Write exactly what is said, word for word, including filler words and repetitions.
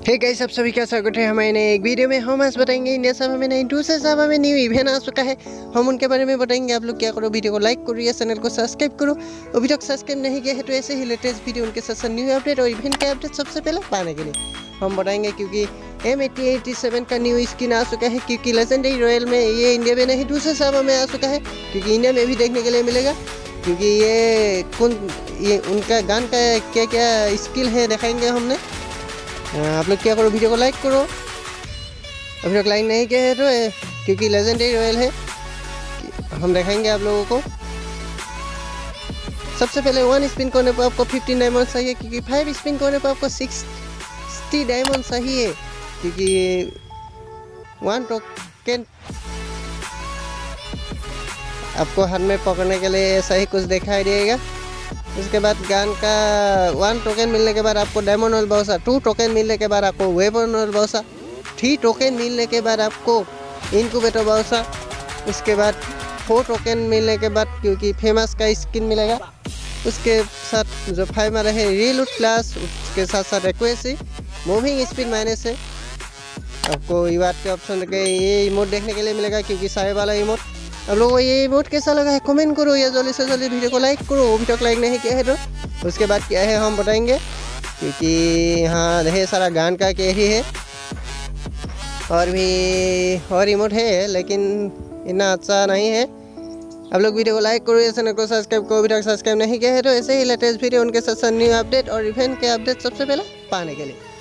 Hey guys, सब सभी का स्वागत है हमारे नए एक वीडियो में। हम आज बताएंगे इंडिया सब हमें नाइन टू से सब हमें न्यू इवेंट आ चुका है। हम उनके बारे में बताएंगे। आप लोग क्या करो, वीडियो को लाइक करो या चैनल को सब्सक्राइब करो। अभी तक सब्सक्राइब नहीं किया है तो ऐसे ही लेटेस्ट वीडियो उनके साथ साथ न्यू अपडेट और इवेंट के अपडेट सबसे पहले पाने के लिए हम बताएंगे। क्योंकि एम एट्टी एट्टी सेवन का न्यू स्किन आ चुका है। क्योंकि लेजेंडरी रॉयल में ये इंडिया में नहीं दूसरे सब में आ चुका है, क्योंकि इंडिया में भी देखने के लिए मिलेगा। क्योंकि ये कौन ये उनका गान का क्या क्या स्किल है दिखाएंगे हमने। आप लोग क्या करो, वीडियो को लाइक करो। अभी तक लाइक नहीं किया है तो, क्योंकि लेजेंडरी रॉयल है, हम दिखाएंगे आप लोगों को। सबसे पहले वन स्पिन करने पर आपको फिफ्टीन डायमंड चाहिए। क्योंकि फाइव स्पिन करने पर आपको सिक्सटी डायमंड चाहिए। क्योंकि वन टोकन आपको हाथ में पकड़ने के लिए ऐसा ही कुछ दिखाई देगा। उसके बाद गान का वन टोकन मिलने के बाद आपको डायमंड ऑयल बाउसा, टू टोकन मिलने के बाद आपको वेपन ऑयल बाउसा, थ्री टोकन मिलने के बाद आपको इनक्यूबेटर बाउसा। उसके बाद फोर टोकन मिलने के बाद क्योंकि फेमस का स्किन मिलेगा। उसके साथ जो फाइव में रहे रीलूट क्लास, उसके साथ साथ एक्वेसी मूविंग स्पीड माइनस है। आपको इवाट के ऑप्शन के ये इमोट देखने के लिए मिलेगा। क्योंकि सारे वाला इमोट आप लोगों को ये इमोट कैसा लगा है कमेंट करो, या जल्दी से जल्दी वीडियो को लाइक करो। अभी तक लाइक नहीं किया है तो। उसके बाद क्या है हम बताएंगे। क्योंकि यहाँ ढेर सारा गान का कैरी है और भी और इमोट है, लेकिन इतना अच्छा नहीं है। आप लोग वीडियो को लाइक करो या चैनल को सब्सक्राइब करो। अभी तक सब्सक्राइब नहीं किया है तो ऐसे ही लेटेस्ट वीडियो उनके साथ साथ न्यू अपडेट और इवेंट के अपडेट सबसे पहले पाने के लिए